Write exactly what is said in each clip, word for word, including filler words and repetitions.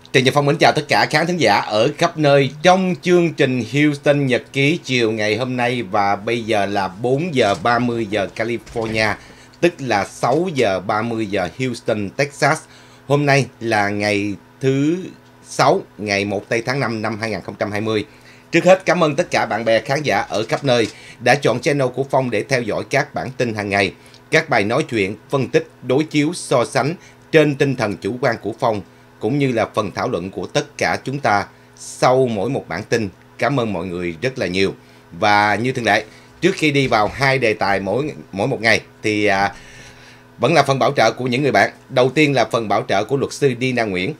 Trần Nhật Phong mến chào tất cả khán thính giả ở khắp nơi trong chương trình Houston Nhật ký chiều ngày hôm nay, và bây giờ là bốn giờ ba mươi giờ California, tức là sáu giờ ba mươi giờ Houston, Texas. Hôm nay là ngày thứ sáu, ngày một tây tháng năm năm hai nghìn không trăm hai mươi. Trước hết cảm ơn tất cả bạn bè khán giả ở khắp nơi đã chọn channel của Phong để theo dõi các bản tin hàng ngày, các bài nói chuyện, phân tích, đối chiếu, so sánh trên tinh thần chủ quan của Phong, cũng như là phần thảo luận của tất cả chúng ta sau mỗi một bản tin. Cảm ơn mọi người rất là nhiều. Và như thường lệ, trước khi đi vào hai đề tài mỗi mỗi một ngày thì à, vẫn là phần bảo trợ của những người bạn. Đầu tiên là phần bảo trợ của luật sư Dina Nguyễn.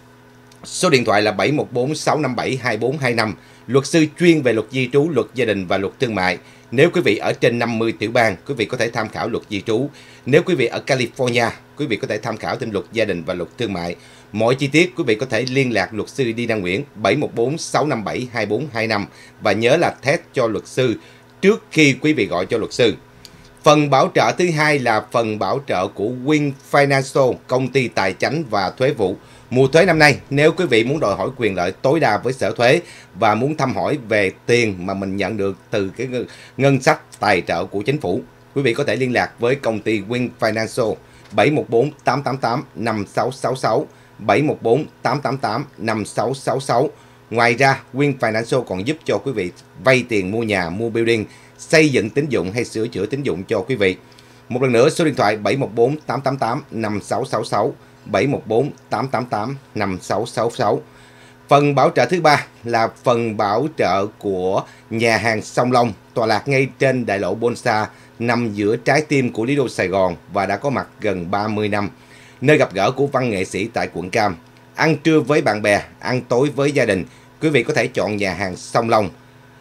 Số điện thoại là bảy một bốn sáu năm bảy hai bốn hai năm. Luật sư chuyên về luật di trú, luật gia đình và luật thương mại. Nếu quý vị ở trên năm mươi tiểu bang, quý vị có thể tham khảo luật di trú. Nếu quý vị ở California, quý vị có thể tham khảo thêm luật gia đình và luật thương mại. Mọi chi tiết quý vị có thể liên lạc luật sư Dina Nguyễn bảy một bốn sáu năm bảy hai bốn hai năm và nhớ là test cho luật sư trước khi quý vị gọi cho luật sư. Phần bảo trợ thứ hai là phần bảo trợ của Wing Financial, công ty tài chánh và thuế vụ. Mùa thuế năm nay, nếu quý vị muốn đòi hỏi quyền lợi tối đa với sở thuế và muốn thăm hỏi về tiền mà mình nhận được từ cái ngân sách tài trợ của chính phủ, quý vị có thể liên lạc với công ty Wing Financial bảy một bốn tám tám tám năm sáu sáu sáu, bảy một bốn tám tám tám năm sáu sáu sáu. Ngoài ra, Wing Financial còn giúp cho quý vị vay tiền mua nhà, mua building, xây dựng tín dụng hay sửa chữa tín dụng cho quý vị. Một lần nữa, số điện thoại bảy một bốn tám tám tám năm sáu sáu sáu, bảy một bốn tám tám tám năm sáu sáu sáu. Phần bảo trợ thứ ba là phần bảo trợ của nhà hàng Sông Long, tọa lạc ngay trên đại lộ Bonsa, nằm giữa trái tim của Lý Đô Sài Gòn và đã có mặt gần ba mươi năm. Nơi gặp gỡ của văn nghệ sĩ tại quận Cam. Ăn trưa với bạn bè, ăn tối với gia đình, quý vị có thể chọn nhà hàng Sông Long.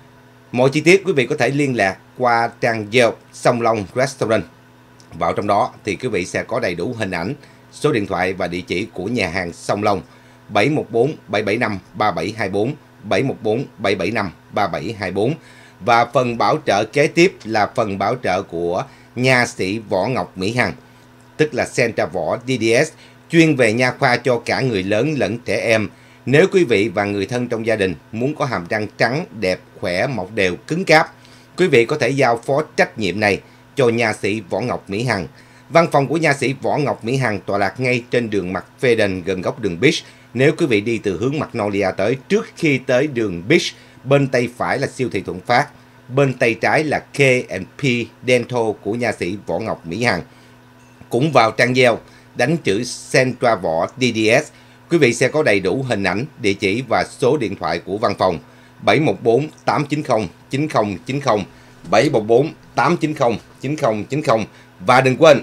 Mọi chi tiết quý vị có thể liên lạc qua trang Yelp Sông Long Restaurant. Vào trong đó thì quý vị sẽ có đầy đủ hình ảnh, số điện thoại và địa chỉ của nhà hàng Sông Long. Bảy một bốn bảy bảy năm ba bảy hai bốn, bảy một bốn bảy bảy năm ba bảy hai bốn. Và phần bảo trợ kế tiếp là phần bảo trợ của nha sĩ Võ Ngọc Mỹ Hằng, tức là Centra Võ đê đê ét, chuyên về nha khoa cho cả người lớn lẫn trẻ em. Nếu quý vị và người thân trong gia đình muốn có hàm răng trắng, đẹp, khỏe, mọc đều, cứng cáp, quý vị có thể giao phó trách nhiệm này cho nha sĩ Võ Ngọc Mỹ Hằng. Văn phòng của nha sĩ Võ Ngọc Mỹ Hằng tọa lạc ngay trên đường McFadden, gần góc đường Beach. Nếu quý vị đi từ hướng Magnolia tới, trước khi tới đường Beach, bên tay phải là siêu thị Thuận Phát, bên tay trái là K and P Dental của nha sĩ Võ Ngọc Mỹ Hằng. Cũng vào trang Yelp, đánh chữ Centra Võ đê đê ét, quý vị sẽ có đầy đủ hình ảnh, địa chỉ và số điện thoại của văn phòng. Bảy một bốn tám chín không chín không chín không, bảy một bốn tám chín không chín không chín không. Và đừng quên,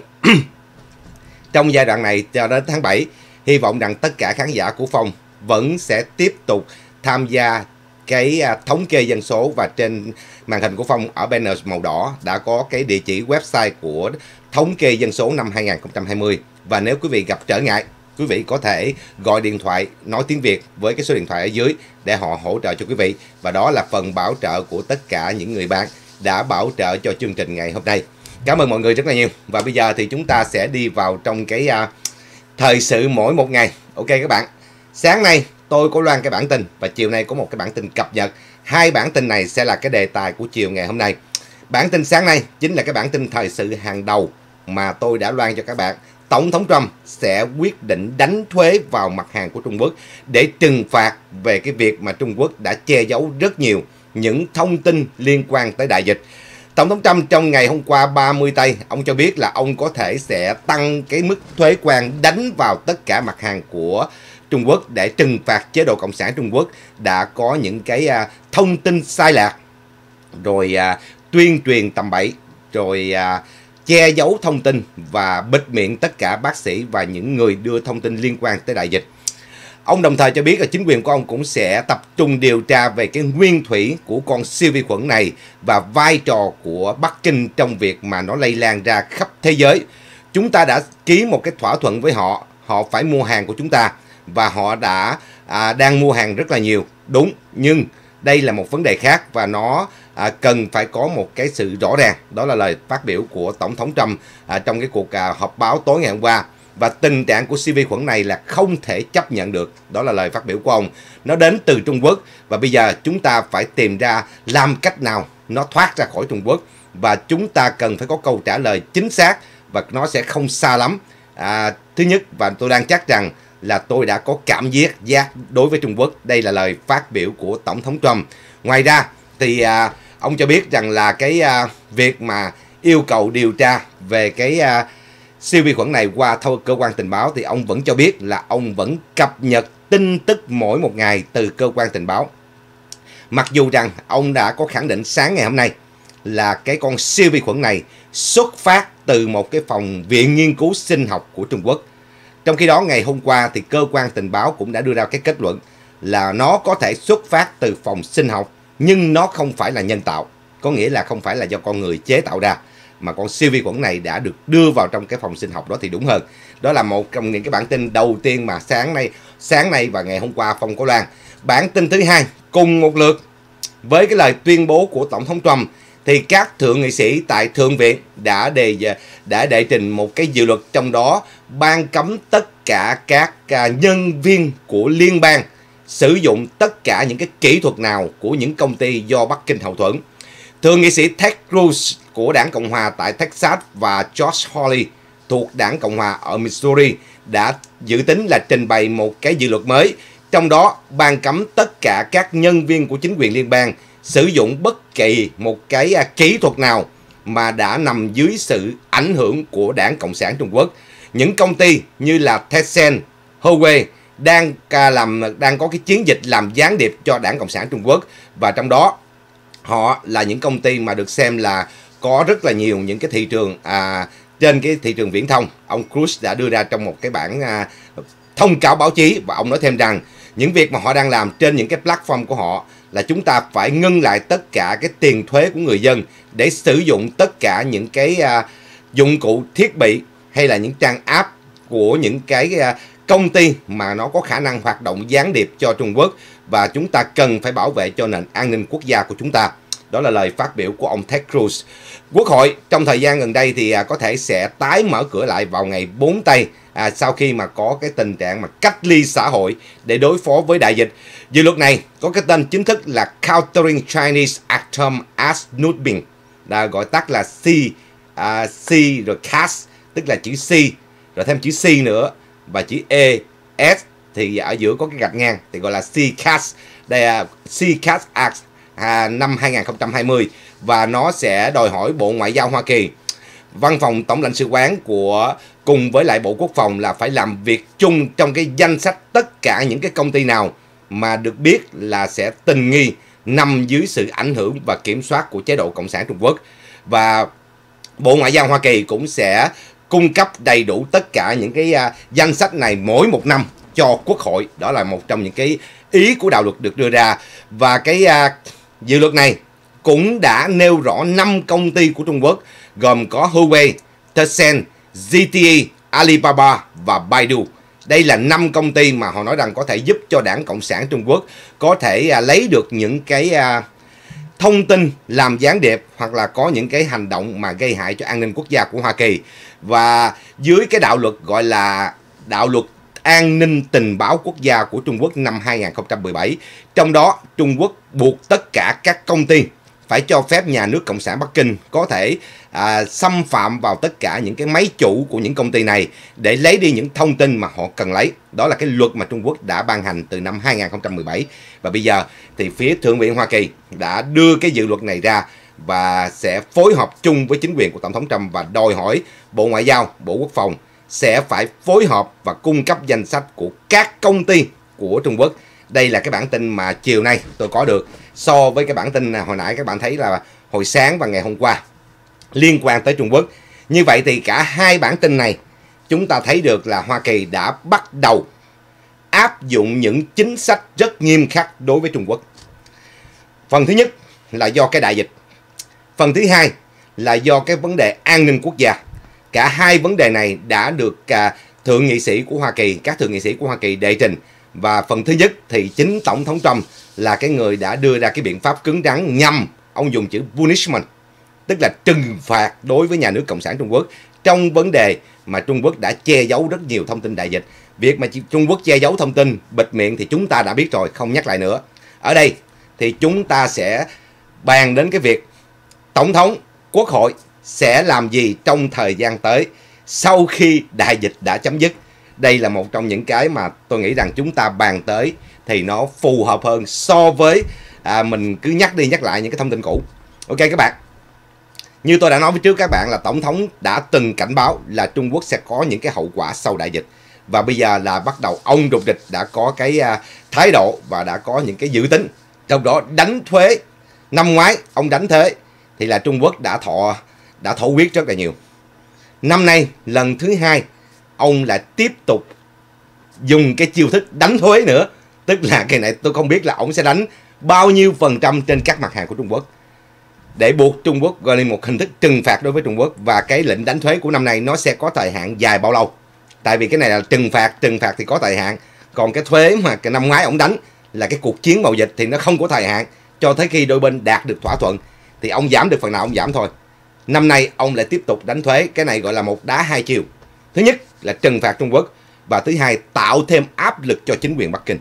trong giai đoạn này cho đến tháng bảy, hy vọng rằng tất cả khán giả của Phong vẫn sẽ tiếp tục tham gia cái thống kê dân số, và trên màn hình của Phong ở banner màu đỏ đã có cái địa chỉ website của thống kê dân số năm hai nghìn không trăm hai mươi. Và nếu quý vị gặp trở ngại, quý vị có thể gọi điện thoại nói tiếng Việt với cái số điện thoại ở dưới để họ hỗ trợ cho quý vị. Và đó là phần bảo trợ của tất cả những người bạn đã bảo trợ cho chương trình ngày hôm nay. Cảm ơn mọi người rất là nhiều. Và bây giờ thì chúng ta sẽ đi vào trong cái uh, thời sự mỗi một ngày. Ok các bạn, sáng nay tôi có loan cái bản tin và chiều nay có một cái bản tin cập nhật. Hai bản tin này sẽ là cái đề tài của chiều ngày hôm nay. Bản tin sáng nay chính là cái bản tin thời sự hàng đầu mà tôi đã loan cho các bạn. Tổng thống Trump sẽ quyết định đánh thuế vào mặt hàng của Trung Quốc để trừng phạt về cái việc mà Trung Quốc đã che giấu rất nhiều những thông tin liên quan tới đại dịch. Tổng thống Trump trong ngày hôm qua ba mươi tây, ông cho biết là ông có thể sẽ tăng cái mức thuế quan đánh vào tất cả mặt hàng của Trung Quốc để trừng phạt chế độ Cộng sản Trung Quốc đã có những cái uh, thông tin sai lạc, rồi uh, tuyên truyền tầm bậy, rồi uh, che giấu thông tin và bịt miệng tất cả bác sĩ và những người đưa thông tin liên quan tới đại dịch. Ông đồng thời cho biết là chính quyền của ông cũng sẽ tập trung điều tra về cái nguyên thủy của con siêu vi khuẩn này và vai trò của Bắc Kinh trong việc mà nó lây lan ra khắp thế giới. Chúng ta đã ký một cái thỏa thuận với họ, họ phải mua hàng của chúng ta và họ đã à, đang mua hàng rất là nhiều, đúng, nhưng đây là một vấn đề khác và nó à, cần phải có một cái sự rõ ràng. Đó là lời phát biểu của Tổng thống Trump à, trong cái cuộc à, họp báo tối ngày hôm qua. và tình trạng của siêu vi khuẩn này là không thể chấp nhận được. Đó là lời phát biểu của ông. Nó đến từ Trung Quốc và bây giờ chúng ta phải tìm ra làm cách nào nó thoát ra khỏi Trung Quốc, và chúng ta cần phải có câu trả lời chính xác và nó sẽ không xa lắm. À, thứ nhất, và tôi đang chắc rằng là tôi đã có cảm giác giác đối với Trung Quốc. Đây là lời phát biểu của Tổng thống Trump. Ngoài ra thì à, ông cho biết rằng là cái à, việc mà yêu cầu điều tra về cái à, siêu vi khuẩn này qua thâu cơ quan tình báo thì ông vẫn cho biết là ông vẫn cập nhật tin tức mỗi một ngày từ cơ quan tình báo. Mặc dù rằng ông đã có khẳng định sáng ngày hôm nay là cái con siêu vi khuẩn này xuất phát từ một cái phòng viện nghiên cứu sinh học của Trung Quốc. Trong khi đó ngày hôm qua thì cơ quan tình báo cũng đã đưa ra cái kết luận là nó có thể xuất phát từ phòng sinh học, nhưng nó không phải là nhân tạo. Có nghĩa là không phải là do con người chế tạo ra, mà con siêu vi khuẩn này đã được đưa vào trong cái phòng sinh học đó thì đúng hơn. Đó là một trong những cái bản tin đầu tiên mà sáng nay sáng nay và ngày hôm qua Phong có loan. Bản tin thứ hai cùng một lượt với cái lời tuyên bố của Tổng thống Trump thì các thượng nghị sĩ tại Thượng viện đã đề đã đệ trình một cái dự luật, trong đó ban cấm tất cả các nhân viên của liên bang sử dụng tất cả những cái kỹ thuật nào của những công ty do Bắc Kinh hậu thuẫn. Thượng nghị sĩ Ted Cruz của đảng Cộng hòa tại Texas và Josh Hawley thuộc đảng Cộng hòa ở Missouri đã dự tính là trình bày một cái dự luật mới, trong đó ban cấm tất cả các nhân viên của chính quyền liên bang sử dụng bất kỳ một cái kỹ thuật nào mà đã nằm dưới sự ảnh hưởng của đảng Cộng sản Trung Quốc. Những công ty như là Tencent, Huawei đang làm đang có cái chiến dịch làm gián điệp cho đảng Cộng sản Trung Quốc, và trong đó họ là những công ty mà được xem là có rất là nhiều những cái thị trường à, trên cái thị trường viễn thông. Ông Cruz đã đưa ra trong một cái bản à, thông cáo báo chí, và ông nói thêm rằng những việc mà họ đang làm trên những cái platform của họ là chúng ta phải ngưng lại tất cả cái tiền thuế của người dân để sử dụng tất cả những cái à, dụng cụ thiết bị hay là những trang app của những cái à, công ty mà nó có khả năng hoạt động gián điệp cho Trung Quốc, và chúng ta cần phải bảo vệ cho nền an ninh quốc gia của chúng ta. Đó là lời phát biểu của ông Ted Cruz. Quốc hội trong thời gian gần đây thì à, có thể sẽ tái mở cửa lại vào ngày bốn tây à, sau khi mà có cái tình trạng mà cách ly xã hội để đối phó với đại dịch. Dự luật này có cái tên chính thức là Countering Chinese Atom as Numbing, đã gọi tắt là C, à, C rồi C A S, tức là chữ C rồi thêm chữ C nữa và chữ E S thì ở giữa có cái gạch ngang thì gọi là C A S. Đây là C A S Act à, năm hai nghìn không trăm hai mươi, và nó sẽ đòi hỏi Bộ Ngoại giao Hoa Kỳ, Văn phòng Tổng lãnh sự quán của cùng với lại Bộ Quốc phòng là phải làm việc chung trong cái danh sách tất cả những cái công ty nào mà được biết là sẽ tình nghi nằm dưới sự ảnh hưởng và kiểm soát của chế độ Cộng sản Trung Quốc. Và Bộ Ngoại giao Hoa Kỳ cũng sẽ cung cấp đầy đủ tất cả những cái uh, danh sách này mỗi một năm cho Quốc hội. Đó là một trong những cái ý của đạo luật được đưa ra. Và cái uh, dự luật này cũng đã nêu rõ năm công ty của Trung Quốc gồm có Huawei, Tencent, Z T E, Alibaba và Baidu. Đây là năm công ty mà họ nói rằng có thể giúp cho đảng Cộng sản Trung Quốc có thể uh, lấy được những cái uh, thông tin làm gián điệp hoặc là có những cái hành động mà gây hại cho an ninh quốc gia của Hoa Kỳ. Và dưới cái đạo luật gọi là đạo luật an ninh tình báo quốc gia của Trung Quốc năm hai nghìn không trăm mười bảy, trong đó Trung Quốc buộc tất cả các công ty phải cho phép nhà nước Cộng sản Bắc Kinh có thể à, xâm phạm vào tất cả những cái máy chủ của những công ty này để lấy đi những thông tin mà họ cần lấy. Đó là cái luật mà Trung Quốc đã ban hành từ năm hai nghìn không trăm mười bảy. Và bây giờ thì phía Thượng viện Hoa Kỳ đã đưa cái dự luật này ra và sẽ phối hợp chung với chính quyền của Tổng thống Trump và đòi hỏi Bộ Ngoại giao, Bộ Quốc phòng sẽ phải phối hợp và cung cấp danh sách của các công ty của Trung Quốc. Đây là cái bản tin mà chiều nay tôi có được, so với cái bản tin hồi nãy các bạn thấy là hồi sáng và ngày hôm qua liên quan tới Trung Quốc. Như vậy thì cả hai bản tin này chúng ta thấy được là Hoa Kỳ đã bắt đầu áp dụng những chính sách rất nghiêm khắc đối với Trung Quốc. Phần thứ nhất là do cái đại dịch. Phần thứ hai là do cái vấn đề an ninh quốc gia. Cả hai vấn đề này đã được à, thượng nghị sĩ của Hoa Kỳ, các thượng nghị sĩ của Hoa Kỳ đệ trình. Và phần thứ nhất thì chính Tổng thống Trump là cái người đã đưa ra cái biện pháp cứng rắn nhằm, ông dùng chữ punishment, tức là trừng phạt đối với nhà nước Cộng sản Trung Quốc trong vấn đề mà Trung Quốc đã che giấu rất nhiều thông tin đại dịch. Việc mà Trung Quốc che giấu thông tin, bịt miệng thì chúng ta đã biết rồi, không nhắc lại nữa. Ở đây thì chúng ta sẽ bàn đến cái việc Tổng thống, Quốc hội sẽ làm gì trong thời gian tới sau khi đại dịch đã chấm dứt. Đây là một trong những cái mà tôi nghĩ rằng chúng ta bàn tới thì nó phù hợp hơn so với à, mình cứ nhắc đi nhắc lại những cái thông tin cũ. Ok các bạn. Như tôi đã nói với trước các bạn là Tổng thống đã từng cảnh báo là Trung Quốc sẽ có những cái hậu quả sau đại dịch. Và bây giờ là bắt đầu ông Rục Rịch đã có cái uh, thái độ và đã có những cái dự tính. Trong đó đánh thuế. Năm ngoái ông đánh thuế thì là Trung Quốc đã thọ đã thổ huyết rất là nhiều. Năm nay lần thứ hai ông lại tiếp tục dùng cái chiêu thức đánh thuế nữa. Tức là cái này tôi không biết là ông sẽ đánh bao nhiêu phần trăm trên các mặt hàng của Trung Quốc, để buộc Trung Quốc gọi là một hình thức trừng phạt đối với Trung Quốc. Và cái lệnh đánh thuế của năm nay nó sẽ có thời hạn dài bao lâu? Tại vì cái này là trừng phạt, trừng phạt thì có thời hạn. Còn cái thuế mà cái năm ngoái ông đánh là cái cuộc chiến mậu dịch thì nó không có thời hạn, cho tới khi đôi bên đạt được thỏa thuận thì ông giảm được phần nào ông giảm thôi. Năm nay ông lại tiếp tục đánh thuế, cái này gọi là một đá hai chiều. Thứ nhất là trừng phạt Trung Quốc, và thứ hai tạo thêm áp lực cho chính quyền Bắc Kinh.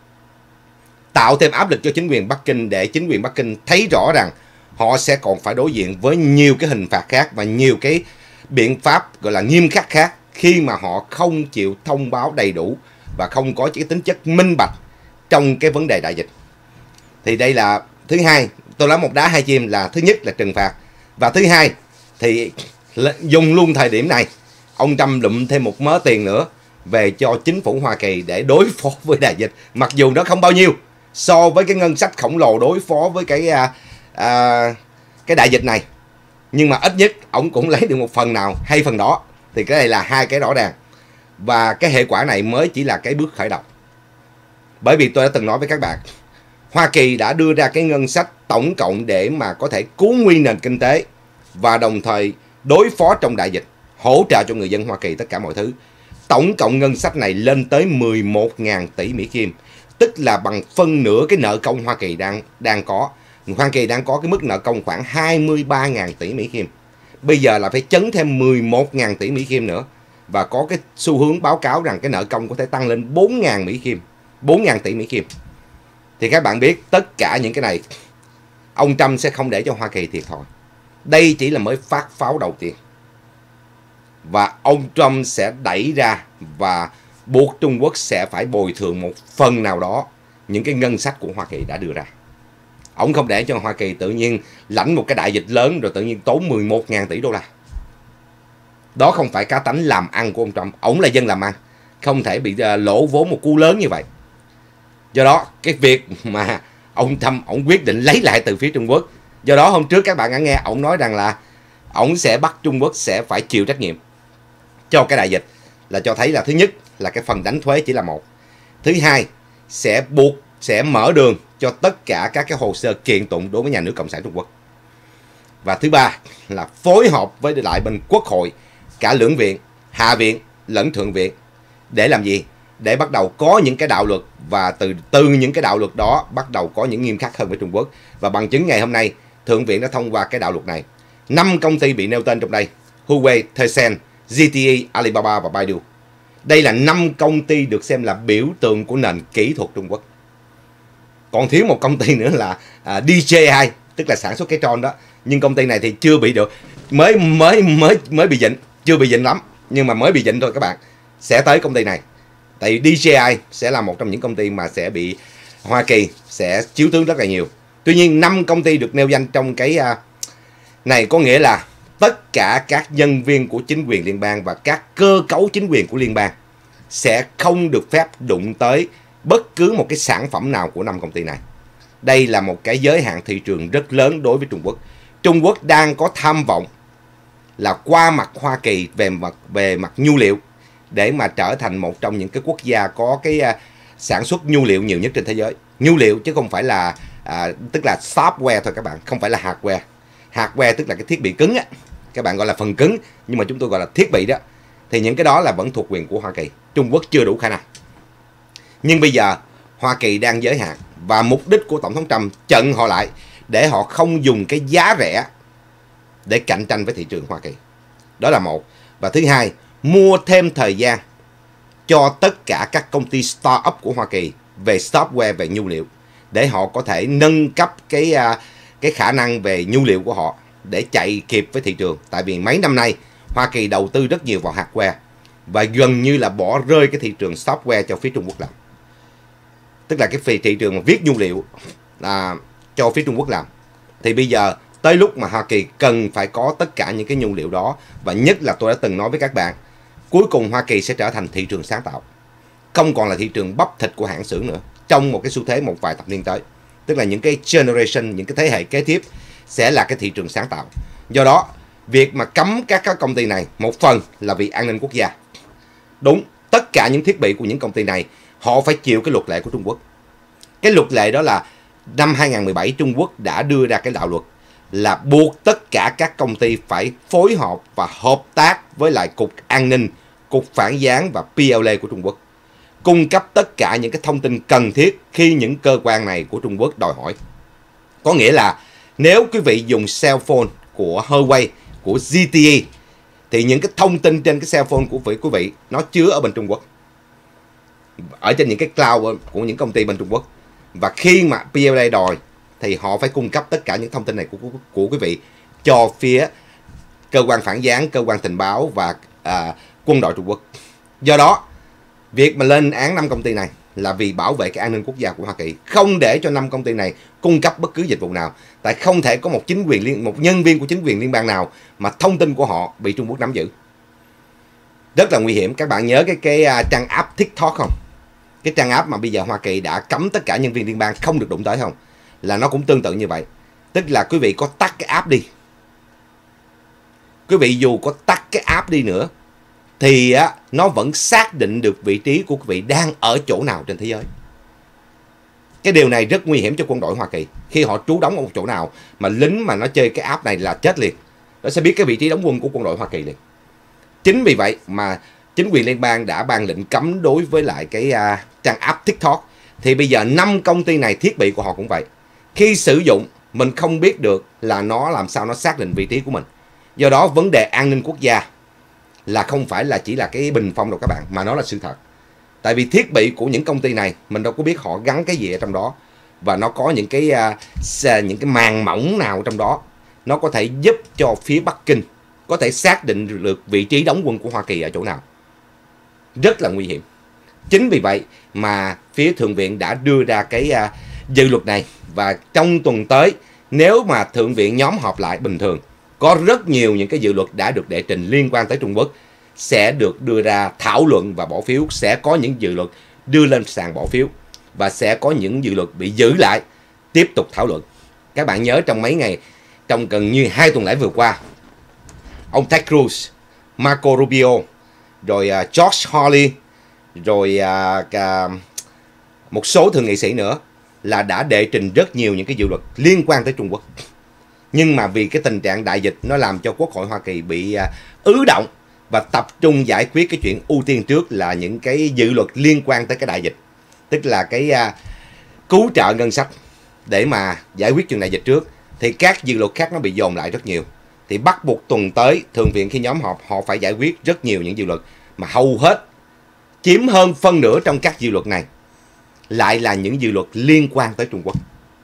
Tạo thêm áp lực cho chính quyền Bắc Kinh để chính quyền Bắc Kinh thấy rõ rằng họ sẽ còn phải đối diện với nhiều cái hình phạt khác và nhiều cái biện pháp gọi là nghiêm khắc khác khi mà họ không chịu thông báo đầy đủ và không có cái tính chất minh bạch trong cái vấn đề đại dịch. Thì đây là thứ hai, tôi nói một đá hai chim, là thứ nhất là trừng phạt, và thứ hai thì dùng luôn thời điểm này ông Trump lụm thêm một mớ tiền nữa về cho chính phủ Hoa Kỳ để đối phó với đại dịch. Mặc dù nó không bao nhiêu so với cái ngân sách khổng lồ đối phó với cái à, à, cái đại dịch này, nhưng mà ít nhất ông cũng lấy được một phần nào hay phần đó. Thì cái này là hai cái rõ ràng, và cái hệ quả này mới chỉ là cái bước khởi đầu. Bởi vì tôi đã từng nói với các bạn, Hoa Kỳ đã đưa ra cái ngân sách tổng cộng để mà có thể cứu nguy nền kinh tế và đồng thời đối phó trong đại dịch, hỗ trợ cho người dân Hoa Kỳ tất cả mọi thứ. Tổng cộng ngân sách này lên tới mười một nghìn tỷ Mỹ Kim, tức là bằng phân nửa cái nợ công Hoa Kỳ đang đang có. Hoa Kỳ đang có cái mức nợ công khoảng hai mươi ba nghìn tỷ Mỹ Kim. Bây giờ là phải chấn thêm mười một nghìn tỷ Mỹ Kim nữa, và có cái xu hướng báo cáo rằng cái nợ công có thể tăng lên bốn nghìn Mỹ Kim, bốn nghìn tỷ Mỹ Kim. Thì các bạn biết tất cả những cái này ông Trump sẽ không để cho Hoa Kỳ thiệt thòi. Đây chỉ là mới phát pháo đầu tiên, và ông Trump sẽ đẩy ra và buộc Trung Quốc sẽ phải bồi thường một phần nào đó những cái ngân sách của Hoa Kỳ đã đưa ra. Ông không để cho Hoa Kỳ tự nhiên lãnh một cái đại dịch lớn rồi tự nhiên tốn mười một nghìn tỷ đô la. Đó không phải cá tánh làm ăn của ông Trump. Ông là dân làm ăn, không thể bị lỗ vốn một cú lớn như vậy. Do đó cái việc mà ông Trump ông quyết định lấy lại từ phía Trung Quốc. Do đó hôm trước các bạn đã nghe ông nói rằng là ông sẽ bắt Trung Quốc sẽ phải chịu trách nhiệm cho cái đại dịch, là cho thấy là thứ nhất là cái phần đánh thuế chỉ là một, thứ hai sẽ buộc sẽ mở đường cho tất cả các cái hồ sơ kiện tụng đối với nhà nước Cộng sản Trung Quốc, và thứ ba là phối hợp với lại bên Quốc hội, cả lưỡng viện, hạ viện lẫn thượng viện, để làm gì? Để bắt đầu có những cái đạo luật, và từ từ những cái đạo luật đó bắt đầu có những nghiêm khắc hơn với Trung Quốc. Và bằng chứng ngày hôm nay thượng viện đã thông qua cái đạo luật này. Năm công ty bị nêu tên trong đây: Huawei, Tencent, zê tê e, Alibaba và Baidu. Đây là năm công ty được xem là biểu tượng của nền kỹ thuật Trung Quốc. Còn thiếu một công ty nữa là à, đê gi i, tức là sản xuất cái tròn đó. Nhưng công ty này thì chưa bị được, mới mới mới mới bị dịnh, chưa bị dịnh lắm, nhưng mà mới bị dịnh thôi các bạn. Sẽ tới công ty này. Tại vì đê gi i sẽ là một trong những công ty mà sẽ bị Hoa Kỳ sẽ chiếu tướng rất là nhiều. Tuy nhiên năm công ty được nêu danh trong cái uh, này có nghĩa là tất cả các nhân viên của chính quyền liên bang và các cơ cấu chính quyền của liên bang sẽ không được phép đụng tới bất cứ một cái sản phẩm nào của năm công ty này. Đây là một cái giới hạn thị trường rất lớn đối với Trung Quốc. Trung Quốc đang có tham vọng là qua mặt Hoa Kỳ về mặt về mặt nhu liệu, để mà trở thành một trong những cái quốc gia có cái uh, sản xuất nhu liệu nhiều nhất trên thế giới. Nhu liệu chứ không phải là uh, tức là software thôi các bạn, không phải là hardware. Hardware tức là cái thiết bị cứng á, các bạn gọi là phần cứng, nhưng mà chúng tôi gọi là thiết bị đó. Thì những cái đó là vẫn thuộc quyền của Hoa Kỳ. Trung Quốc chưa đủ khả năng. Nhưng bây giờ Hoa Kỳ đang giới hạn, và mục đích của Tổng thống Trump chặn họ lại để họ không dùng cái giá rẻ để cạnh tranh với thị trường Hoa Kỳ. Đó là một. Và thứ hai, mua thêm thời gian cho tất cả các công ty startup của Hoa Kỳ về software, về nhu liệu, để họ có thể nâng cấp cái cái khả năng về nhu liệu của họ để chạy kịp với thị trường. Tại vì mấy năm nay Hoa Kỳ đầu tư rất nhiều vào hardware và gần như là bỏ rơi cái thị trường software cho phía Trung Quốc làm. Tức là cái thị trường mà viết nhu liệu là cho phía Trung Quốc làm. Thì bây giờ tới lúc mà Hoa Kỳ cần phải có tất cả những cái nhu liệu đó. Và nhất là tôi đã từng nói với các bạn, cuối cùng Hoa Kỳ sẽ trở thành thị trường sáng tạo, không còn là thị trường bắp thịt của hãng xưởng nữa trong một cái xu thế một vài thập niên tới. Tức là những cái generation, những cái thế hệ kế tiếp sẽ là cái thị trường sáng tạo. Do đó việc mà cấm các, các công ty này, một phần là vì an ninh quốc gia. Đúng, tất cả những thiết bị của những công ty này họ phải chịu cái luật lệ của Trung Quốc. Cái luật lệ đó là năm hai không một bảy Trung Quốc đã đưa ra cái đạo luật là buộc tất cả các công ty phải phối hợp và hợp tác với lại Cục An ninh, Cục Phản gián và pê lờ a của Trung Quốc, cung cấp tất cả những cái thông tin cần thiết khi những cơ quan này của Trung Quốc đòi hỏi. Có nghĩa là nếu quý vị dùng cell phone của Huawei, của zê tê e, thì những cái thông tin trên cái cell phone của quý vị nó chứa ở bên Trung Quốc, ở trên những cái cloud của những công ty bên Trung Quốc. Và khi mà pê lờ a đòi thì họ phải cung cấp tất cả những thông tin này của, của, của quý vị cho phía cơ quan phản gián, cơ quan tình báo và à, quân đội Trung Quốc. Do đó việc mà lên án năm công ty này là vì bảo vệ cái an ninh quốc gia của Hoa Kỳ, không để cho năm công ty này cung cấp bất cứ dịch vụ nào. Tại không thể có một chính quyền liên, một nhân viên của chính quyền liên bang nào mà thông tin của họ bị Trung Quốc nắm giữ. Rất là nguy hiểm. Các bạn nhớ cái cái uh, trang app TikTok không? Cái trang app mà bây giờ Hoa Kỳ đã cấm tất cả nhân viên liên bang không được đụng tới không? Là nó cũng tương tự như vậy. Tức là quý vị có tắt cái app đi, quý vị dù có tắt cái app đi nữa thì á, nó vẫn xác định được vị trí của quý vị đang ở chỗ nào trên thế giới. Cái điều này rất nguy hiểm cho quân đội Hoa Kỳ. Khi họ trú đóng ở một chỗ nào mà lính mà nó chơi cái app này là chết liền. Nó sẽ biết cái vị trí đóng quân của quân đội Hoa Kỳ liền. Chính vì vậy mà chính quyền liên bang đã ban lệnh cấm đối với lại cái uh, trang app TikTok. Thì bây giờ năm công ty này, thiết bị của họ cũng vậy. Khi sử dụng mình không biết được là nó làm sao nó xác định vị trí của mình. Do đó vấn đề an ninh quốc gia là không phải là chỉ là cái bình phong đâu các bạn, mà nó là sự thật. Tại vì thiết bị của những công ty này mình đâu có biết họ gắn cái gì ở trong đó, và nó có những cái uh, những cái màng mỏng nào trong đó, nó có thể giúp cho phía Bắc Kinh có thể xác định được vị trí đóng quân của Hoa Kỳ ở chỗ nào. Rất là nguy hiểm. Chính vì vậy mà phía Thượng viện đã đưa ra cái uh, dự luật này, và trong tuần tới nếu mà Thượng viện nhóm họp lại bình thường, có rất nhiều những cái dự luật đã được đệ trình liên quan tới Trung Quốc sẽ được đưa ra thảo luận và bỏ phiếu. Sẽ có những dự luật đưa lên sàn bỏ phiếu, và sẽ có những dự luật bị giữ lại tiếp tục thảo luận. Các bạn nhớ trong mấy ngày, trong gần như hai tuần lễ vừa qua, ông Ted Cruz, Marco Rubio, rồi uh, Josh Hawley, rồi uh, uh, một số thượng nghị sĩ nữa là đã đệ trình rất nhiều những cái dự luật liên quan tới Trung Quốc. Nhưng mà vì cái tình trạng đại dịch nó làm cho Quốc hội Hoa Kỳ bị uh, ứ động và tập trung giải quyết cái chuyện ưu tiên trước là những cái dự luật liên quan tới cái đại dịch. Tức là cái uh, cứu trợ ngân sách để mà giải quyết chuyện đại dịch trước. Thì các dự luật khác nó bị dồn lại rất nhiều. Thì bắt buộc tuần tới Thượng viện khi nhóm họp họ phải giải quyết rất nhiều những dự luật, mà hầu hết chiếm hơn phân nửa trong các dự luật này lại là những dự luật liên quan tới Trung Quốc.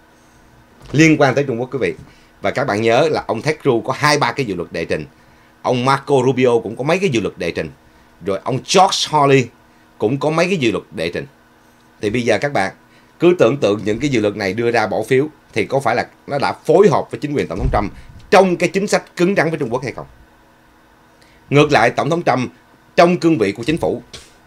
Liên quan tới Trung Quốc quý vị. Và các bạn nhớ là ông Ted Cruz có hai ba cái dự luật đệ trình, ông Marco Rubio cũng có mấy cái dự luật đệ trình, rồi ông Josh Hawley cũng có mấy cái dự luật đệ trình. Thì bây giờ các bạn cứ tưởng tượng những cái dự luật này đưa ra bỏ phiếu thì có phải là nó đã phối hợp với chính quyền Tổng thống Trump trong cái chính sách cứng rắn với Trung Quốc hay không? Ngược lại, Tổng thống Trump trong cương vị của chính phủ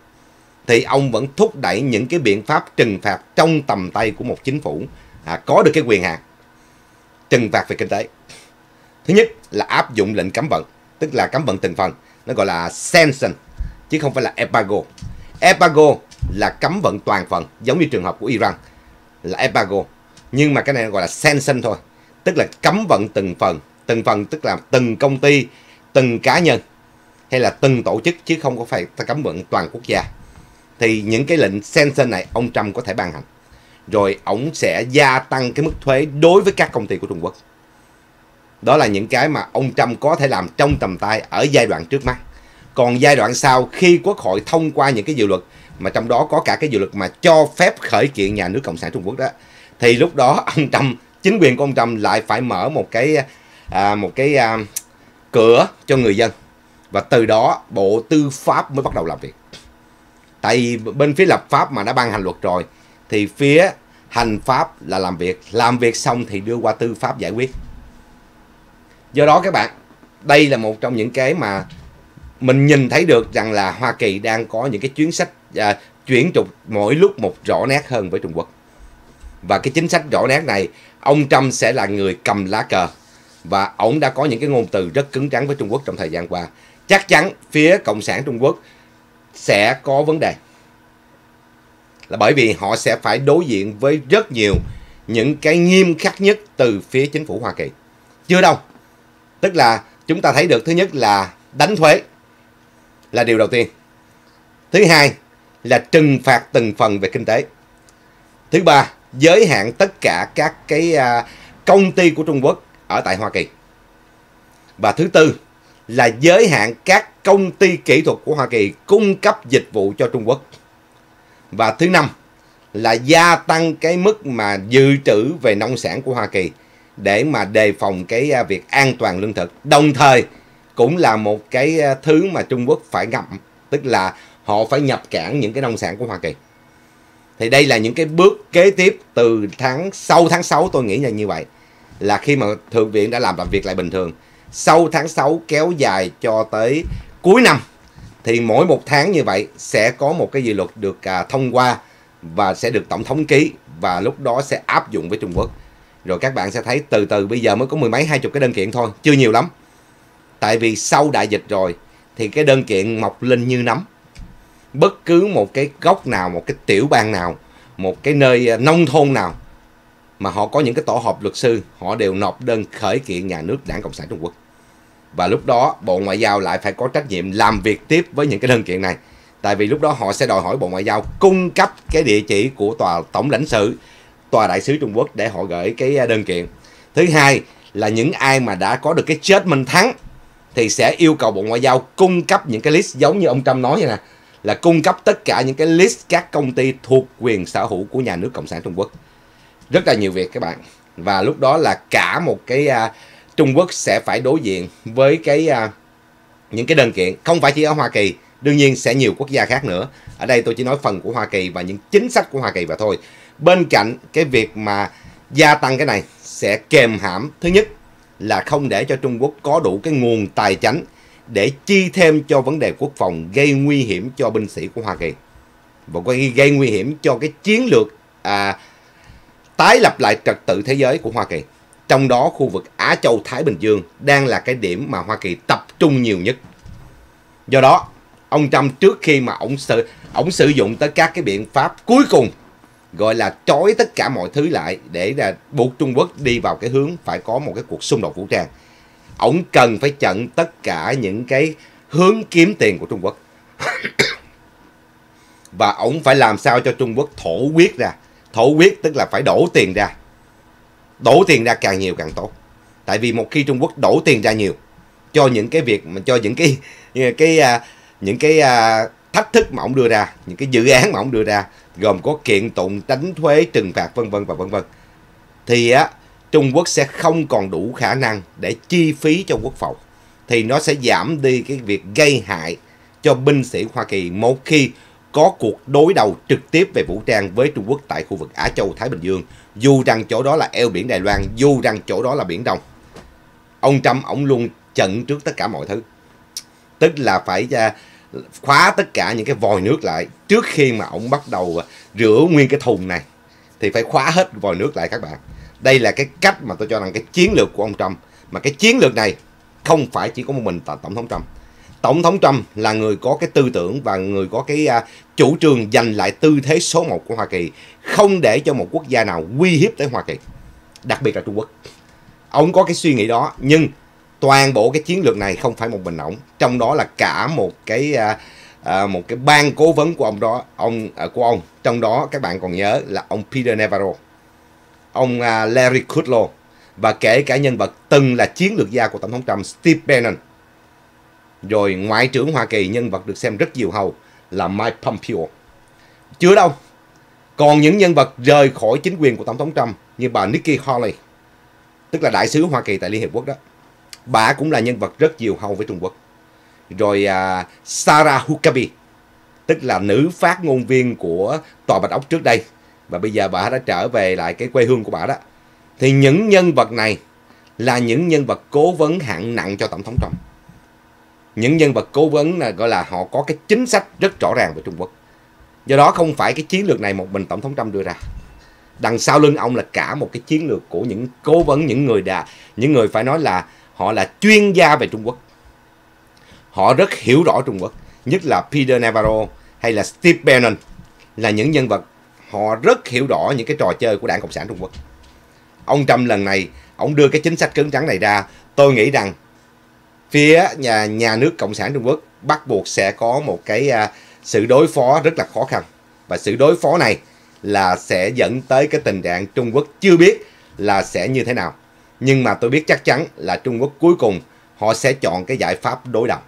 thì ông vẫn thúc đẩy những cái biện pháp trừng phạt trong tầm tay của một chính phủ à, có được cái quyền hạn trừng phạt về kinh tế. Thứ nhất là áp dụng lệnh cấm vận, tức là cấm vận từng phần, nó gọi là sanction chứ không phải là embargo. Embargo là cấm vận toàn phần, giống như trường hợp của Iran là embargo, nhưng mà cái này gọi là sanction thôi, tức là cấm vận từng phần. Từng phần tức là từng công ty, từng cá nhân hay là từng tổ chức, chứ không có phải cấm vận toàn quốc gia. Thì những cái lệnh sanction này ông Trump có thể ban hành, rồi ông sẽ gia tăng cái mức thuế đối với các công ty của Trung Quốc. Đó là những cái mà ông Trump có thể làm trong tầm tay ở giai đoạn trước mắt. Còn giai đoạn sau, khi Quốc hội thông qua những cái dự luật, mà trong đó có cả cái dự luật mà cho phép khởi kiện nhà nước Cộng sản Trung Quốc đó, thì lúc đó ông Trump, chính quyền của ông Trump lại phải mở một cái à, một cái à, cửa cho người dân. Và từ đó Bộ Tư pháp mới bắt đầu làm việc. Tại vì bên phía lập pháp mà đã ban hành luật rồi, thì phía hành pháp là làm việc. Làm việc xong thì đưa qua tư pháp giải quyết. Do đó các bạn, đây là một trong những cái mà mình nhìn thấy được rằng là Hoa Kỳ đang có những cái chuyến sách à, chuyển trục mỗi lúc một rõ nét hơn với Trung Quốc. Và cái chính sách rõ nét này, ông Trump sẽ là người cầm lá cờ. Và ông đã có những cái ngôn từ rất cứng rắn với Trung Quốc trong thời gian qua. Chắc chắn phía Cộng sản Trung Quốc sẽ có vấn đề. Là bởi vì họ sẽ phải đối diện với rất nhiều những cái nghiêm khắc nhất từ phía chính phủ Hoa Kỳ. Chưa đâu. Tức là chúng ta thấy được, thứ nhất là đánh thuế là điều đầu tiên. Thứ hai là trừng phạt từng phần về kinh tế. Thứ ba, giới hạn tất cả các cái uh, công ty của Trung Quốc ở tại Hoa Kỳ. Và thứ tư là giới hạn các công ty kỹ thuật của Hoa Kỳ cung cấp dịch vụ cho Trung Quốc. Và thứ năm là gia tăng cái mức mà dự trữ về nông sản của Hoa Kỳ để mà đề phòng cái việc an toàn lương thực. Đồng thời cũng là một cái thứ mà Trung Quốc phải ngậm, tức là họ phải nhập cảng những cái nông sản của Hoa Kỳ. Thì đây là những cái bước kế tiếp từ tháng sau tháng sáu, tôi nghĩ là như vậy. Là khi mà Thượng viện đã làm làm việc lại bình thường, sau tháng sáu kéo dài cho tới cuối năm, thì mỗi một tháng như vậy sẽ có một cái dự luật được à, thông qua và sẽ được Tổng thống ký, và lúc đó sẽ áp dụng với Trung Quốc. Rồi các bạn sẽ thấy từ từ, bây giờ mới có mười mấy hai chục cái đơn kiện thôi, chưa nhiều lắm. Tại vì sau đại dịch rồi thì cái đơn kiện mọc lên như nấm. Bất cứ một cái góc nào, một cái tiểu bang nào, một cái nơi nông thôn nào mà họ có những cái tổ hợp luật sư, họ đều nộp đơn khởi kiện nhà nước Đảng Cộng sản Trung Quốc. Và lúc đó Bộ Ngoại giao lại phải có trách nhiệm làm việc tiếp với những cái đơn kiện này. Tại vì lúc đó họ sẽ đòi hỏi Bộ Ngoại giao cung cấp cái địa chỉ của tòa tổng lãnh sự, tòa đại sứ Trung Quốc để họ gửi cái đơn kiện. Thứ hai là những ai mà đã có được cái judgment thắng thì sẽ yêu cầu Bộ Ngoại giao cung cấp những cái list giống như ông Trump nói vậy nè, là cung cấp tất cả những cái list các công ty thuộc quyền sở hữu của nhà nước Cộng sản Trung Quốc. Rất là nhiều việc các bạn. Và lúc đó là cả một cái uh, Trung Quốc sẽ phải đối diện với cái uh, những cái đơn kiện, không phải chỉ ở Hoa Kỳ, đương nhiên sẽ nhiều quốc gia khác nữa. Ở đây tôi chỉ nói phần của Hoa Kỳ và những chính sách của Hoa Kỳ và thôi. Bên cạnh cái việc mà gia tăng cái này sẽ kèm hãm, thứ nhất là không để cho Trung Quốc có đủ cái nguồn tài chính để chi thêm cho vấn đề quốc phòng, gây nguy hiểm cho binh sĩ của Hoa Kỳ và gây, gây nguy hiểm cho cái chiến lược à, tái lập lại trật tự thế giới của Hoa Kỳ. Trong đó khu vực Á Châu Thái Bình Dương đang là cái điểm mà Hoa Kỳ tập trung nhiều nhất. Do đó ông Trump trước khi mà ông sử, ông sử dụng tới các cái biện pháp cuối cùng, gọi là trói tất cả mọi thứ lại để là buộc Trung Quốc đi vào cái hướng phải có một cái cuộc xung đột vũ trang. Ông cần phải chặn tất cả những cái hướng kiếm tiền của Trung Quốc. Và ông phải làm sao cho Trung Quốc thổ huyết ra. Thổ huyết tức là phải đổ tiền ra. Đổ tiền ra càng nhiều càng tốt. Tại vì một khi Trung Quốc đổ tiền ra nhiều cho những cái việc mà cho những cái cái, cái những cái thách thức mà ông đưa ra, những cái dự án mà ông đưa ra, gồm có kiện tụng, tránh thuế, trừng phạt vân vân và vân vân, thì á Trung Quốc sẽ không còn đủ khả năng để chi phí cho quốc phòng, thì nó sẽ giảm đi cái việc gây hại cho binh sĩ Hoa Kỳ một khi có cuộc đối đầu trực tiếp về vũ trang với Trung Quốc tại khu vực Á Châu Thái Bình Dương, dù rằng chỗ đó là eo biển Đài Loan, dù rằng chỗ đó là Biển Đông. Ông Trump ông luôn chặn trước tất cả mọi thứ, tức là phải khóa tất cả những cái vòi nước lại trước khi mà ông bắt đầu rửa nguyên cái thùng này, thì phải khóa hết vòi nước lại các bạn. Đây là cái cách mà tôi cho rằng cái chiến lược của ông Trump. Mà cái chiến lược này không phải chỉ có một mình Tổng thống Trump. Tổng thống Trump là người có cái tư tưởng và người có cái uh, chủ trương giành lại tư thế số một của Hoa Kỳ, không để cho một quốc gia nào uy hiếp tới Hoa Kỳ, đặc biệt là Trung Quốc. Ông có cái suy nghĩ đó, nhưng toàn bộ cái chiến lược này không phải một mình ổng, trong đó là cả một cái uh, uh, một cái ban cố vấn của ông đó, ông uh, của ông. Trong đó các bạn còn nhớ là ông Peter Navarro, ông uh, Larry Kudlow và kể cả nhân vật từng là chiến lược gia của Tổng thống Trump, Steve Bannon. Rồi Ngoại trưởng Hoa Kỳ, nhân vật được xem rất diều hâu là Mike Pompeo. Chưa đâu, còn những nhân vật rời khỏi chính quyền của Tổng thống Trump như bà Nikki Haley, tức là đại sứ Hoa Kỳ tại Liên Hiệp Quốc đó. Bà cũng là nhân vật rất diều hâu với Trung Quốc. Rồi uh, Sarah Huckabee, tức là nữ phát ngôn viên của Tòa Bạch Ốc trước đây, và bây giờ bà đã trở về lại cái quê hương của bà đó. Thì những nhân vật này là những nhân vật cố vấn hạng nặng cho Tổng thống Trump. Những nhân vật cố vấn là gọi là họ có cái chính sách rất rõ ràng về Trung Quốc. Do đó không phải cái chiến lược này một mình Tổng thống Trump đưa ra. Đằng sau lưng ông là cả một cái chiến lược của những cố vấn, những người đã, những người phải nói là họ là chuyên gia về Trung Quốc. Họ rất hiểu rõ Trung Quốc, nhất là Peter Navarro hay là Steve Bannon, là những nhân vật họ rất hiểu rõ những cái trò chơi của Đảng Cộng sản Trung Quốc. Ông Trump lần này, ông đưa cái chính sách cứng rắn này ra, tôi nghĩ rằng phía nhà, nhà nước Cộng sản Trung Quốc bắt buộc sẽ có một cái uh, sự đối phó rất là khó khăn. Và sự đối phó này là sẽ dẫn tới cái tình trạng Trung Quốc chưa biết là sẽ như thế nào. Nhưng mà tôi biết chắc chắn là Trung Quốc cuối cùng họ sẽ chọn cái giải pháp đối đầu.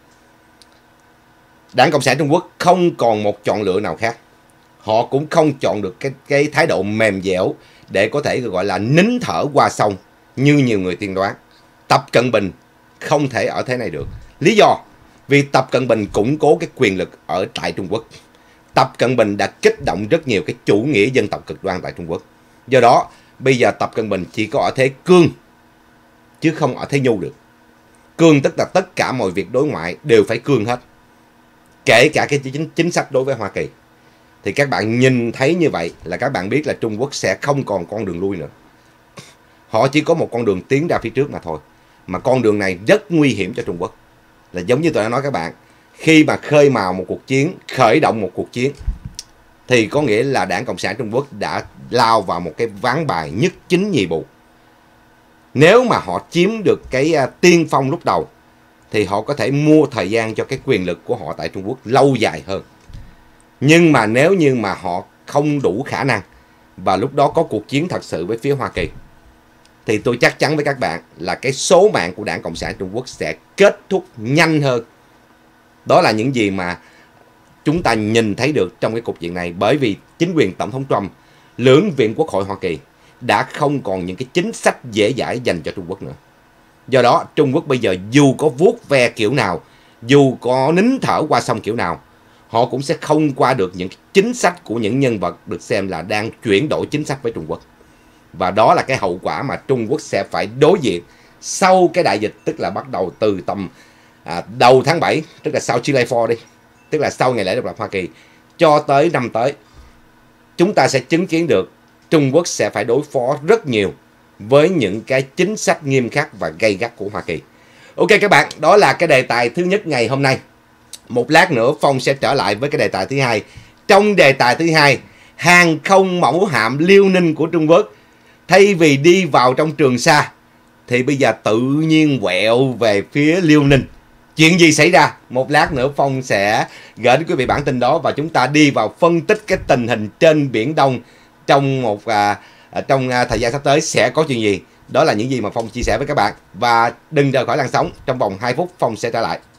Đảng Cộng sản Trung Quốc không còn một chọn lựa nào khác. Họ cũng không chọn được cái, cái thái độ mềm dẻo để có thể gọi là nín thở qua sông như nhiều người tiên đoán. Tập Cận Bình không thể ở thế này được. Lý do vì Tập Cận Bình củng cố cái quyền lực ở tại Trung Quốc. Tập Cận Bình đã kích động rất nhiều cái chủ nghĩa dân tộc cực đoan tại Trung Quốc. Do đó bây giờ Tập Cận Bình chỉ có ở thế cương chứ không ở thế nhu được. Cương tức là tất cả mọi việc đối ngoại đều phải cương hết, kể cả cái chính, chính sách đối với Hoa Kỳ. Thì các bạn nhìn thấy như vậy là các bạn biết là Trung Quốc sẽ không còn con đường lui nữa. Họ chỉ có một con đường tiến ra phía trước mà thôi. Mà con đường này rất nguy hiểm cho Trung Quốc. Là giống như tôi đã nói các bạn, khi mà khơi mào một cuộc chiến, khởi động một cuộc chiến, thì có nghĩa là Đảng Cộng sản Trung Quốc đã lao vào một cái ván bài nhất chính nhì bù. Nếu mà họ chiếm được cái tiên phong lúc đầu, thì họ có thể mua thời gian cho cái quyền lực của họ tại Trung Quốc lâu dài hơn. Nhưng mà nếu như mà họ không đủ khả năng, và lúc đó có cuộc chiến thật sự với phía Hoa Kỳ, thì tôi chắc chắn với các bạn là cái số mạng của Đảng Cộng sản Trung Quốc sẽ kết thúc nhanh hơn. Đó là những gì mà chúng ta nhìn thấy được trong cái cục diện này. Bởi vì chính quyền Tổng thống Trump, lưỡng viện Quốc hội Hoa Kỳ đã không còn những cái chính sách dễ dãi dành cho Trung Quốc nữa. Do đó Trung Quốc bây giờ dù có vuốt ve kiểu nào, dù có nín thở qua sông kiểu nào, họ cũng sẽ không qua được những chính sách của những nhân vật được xem là đang chuyển đổi chính sách với Trung Quốc. Và đó là cái hậu quả mà Trung Quốc sẽ phải đối diện sau cái đại dịch, tức là bắt đầu từ tầm à, đầu tháng bảy, tức là sau July fourth đi, tức là sau ngày lễ độc lập Hoa Kỳ, cho tới năm tới. Chúng ta sẽ chứng kiến được Trung Quốc sẽ phải đối phó rất nhiều với những cái chính sách nghiêm khắc và gay gắt của Hoa Kỳ. Ok các bạn, đó là cái đề tài thứ nhất ngày hôm nay. Một lát nữa Phong sẽ trở lại với cái đề tài thứ hai. Trong đề tài thứ hai, hàng không mẫu hạm Liêu Ninh của Trung Quốc thay vì đi vào trong Trường Sa thì bây giờ tự nhiên quẹo về phía Liêu Ninh. Chuyện gì xảy ra? Một lát nữa Phong sẽ gửi đến quý vị bản tin đó, và chúng ta đi vào phân tích cái tình hình trên Biển Đông trong một à, trong à, thời gian sắp tới sẽ có chuyện gì. Đó là những gì mà Phong chia sẻ với các bạn. Và đừng rời khỏi làn sóng, trong vòng hai phút Phong sẽ trở lại.